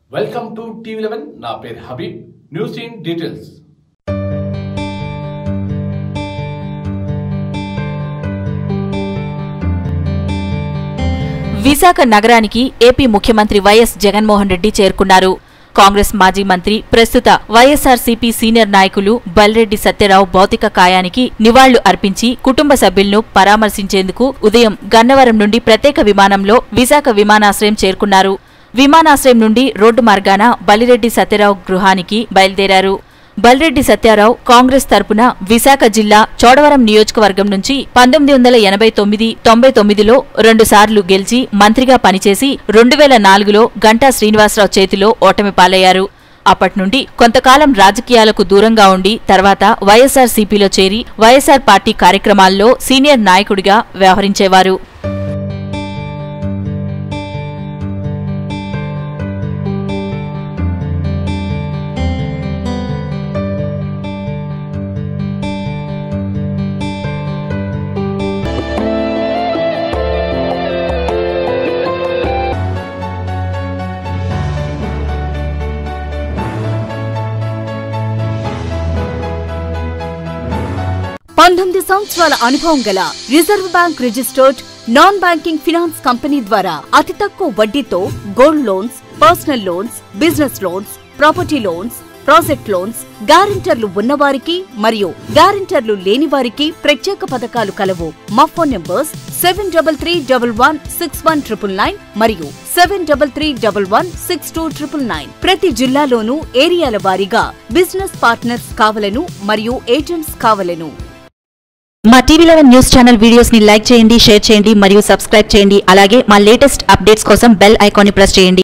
Welcome to టీవీ11 నా పేరు Habib. News in details. Visakha నగరానికి ఏపీ ముఖ్యమంత్రి వైఎస్ జగన్మోహన్ రెడ్డి చేరుకున్నారు. కాంగ్రెస్ మాజీ మంత్రి, ప్రస్తుత వైఎస్ఆర్సీపీ సీనియర్ నాయకులు బల్రెడ్డి సత్యరావు భౌతిక కాయానికి నివాళులు అర్పించి కుటుంబ సభ్యులను పరామర్శించేందుకు ఉదయం గన్నవరం నుండి ప్రత్యేక విమానంలో విశాఖ విమానాశ్రయం చేరుకున్నారు. విమానాశ్రయం నుండి రోడ్డు మార్గాన బల్లిరెడ్డి సత్యరావు గృహానికి బయలుదేరారు. బల్రెడ్డి సత్యారావు కాంగ్రెస్ తరపున విశాఖ జిల్లా చోడవరం నియోజకవర్గం నుంచి 1989-99లో 2 సార్లు గెలిచి మంత్రిగా పనిచేసి 2004లో గంటా శ్రీనివాసరావు చేతిలో ఓటమి పాలయ్యారు. అప్పట్నుండి కొంతకాలం రాజకీయాలకు దూరంగా ఉండి తర్వాత వైఎస్ఆర్సీపీలో చేరి వైఎస్ఆర్ పార్టీ కార్యక్రమాల్లో సీనియర్ నాయకుడిగా వ్యవహరించేవారు. సంవత్సరాల అనుభవం గల reserve bank registered non banking finance company ద్వారా అతి తక్కువ వడ్డీతో gold loans, personal loans, business loans, property loans, project loans, గ్యారెంటర్లు ఉన్నవారికి మరియు గ్యారెంటర్లు లేని వారికి ప్రత్యేక పథకాలు కలవు. మా ఫోన్ నంబర్స్ 7331161999 మరియు 73316299. ప్రతి జిల్లాలోనూ ఏరియాల వారీగా బిజినెస్ పార్ట్నర్స్ కావలను మరియు ఏజెంట్స్ కావలను. మా టీవీ11 న్యూస్ ఛానల్ వీడియోస్ ని లైక్ చేయండి, షేర్ చేయండి మరియు సబ్స్క్రైబ్ చేయండి. అలాగే మా లేటెస్ట్ అప్డేట్స్ కోసం బెల్ ఐకాన్ ని ప్రెస్ చేయండి.